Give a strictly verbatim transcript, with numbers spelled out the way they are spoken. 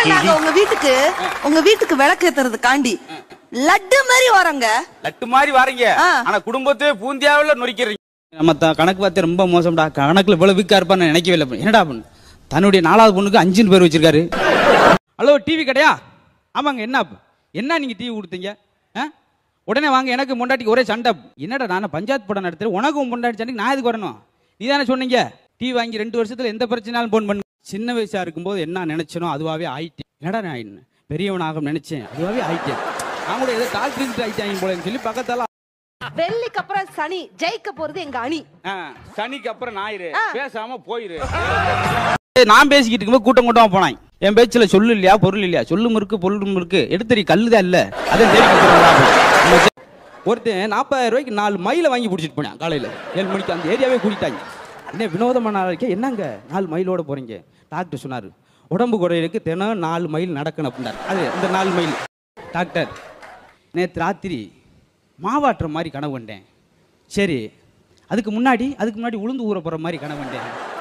நாங்க உங்க வீட்டுக்கு உங்க வீட்டுக்கு விளக்கு ஏத்துறதுக்காண்டி லட்டு மாதிரி வரோங்க. லட்டு மாதிரி வரீங்க, ஆனா குடும்பத்தை பூந்தியாவில நொறிக்கிறீங்க. நம்ம கணக்கு பார்த்து ரொம்ப மோசம்டா. கணக்குல இவ்வளவு வீக்கா இருப்பான்னு நினைக்கவே இல்லை. என்னடா பண்ணு தன்னுடைய நாலாவது பொண்ணுக்கு அஞ்சுன்னு பேர் வச்சிருக்காரு. ஹலோ டிவி கடையா? ஆமாங்க. என்ன என்ன நீங்க டிவி கொடுத்தீங்க? உடனே வாங்க. எனக்கு முண்டாட்டிக்கு ஒரே சண்டை. என்னடா நான் பஞ்சாயத்து படம் நடத்துறேன், உனக்கும் முண்டாட்டி சண்டைக்கு நான் எதுக்கு வரணும்? நீ தானே சொன்னீங்க டிவி வாங்கி ரெண்டு வருஷத்துல எந்த பிரச்சனையாலும் போன் பண்ணு. சின்ன வயசா இருக்கும்போது என்ன நினைச்சனோ அதுவாகவே ஆயிட்டேன். என்னடா நான் பெரியவனாக நினைச்சேன், அதுவாகவே ஆயிட்டேன். நான் கூட ஏதோ டாக்டர் ஆயிட்டாங்க போலன்னு சொல்லி பக்கத்தால. வெள்ளிக்கு அப்புறம் சனி ஜெயிக்க போறது எங்க அணி. சனிக்கு அப்புறம் ஞாயிறு பேசாம போயிரு. நான் பேசிக்கிட்டு இருக்கும்போது கூட்டம் கூட்டமா போனாங்க. என் பேச்சுல சொல்லு இல்லையா பொருள் இல்லையா, சொல்லும் இருக்கு பொருளும் இருக்கு, எடுத்தறி கல்லுதான் இல்ல. அதை ஒருத்தன் நாற்பதாயிரம் ரூபாய்க்கு நாலு மயில வாங்கி பிடிச்சிட்டு போனேன். காலையில ஏழு மணிக்கு அந்த ஏரியாவே கூட்டிட்டாங்க. என்ன வினோதமான இருக்கே, என்னங்க நாலு மயிலோட போறீங்க? டாக்டர் சொன்னாரு உடம்பு குறையிறதுக்கு தினம் நாலு மைல் நடக்கணும் அப்படின்னாரு. அது இந்த நாலு மைல். டாக்டர் நேற்று ராத்திரி மாவாட்டுற மாதிரி கனவு கண்டேன். சரி, அதுக்கு முன்னாடி அதுக்கு முன்னாடி உளுந்து ஊற போற மாதிரி கனவு கண்டேன்.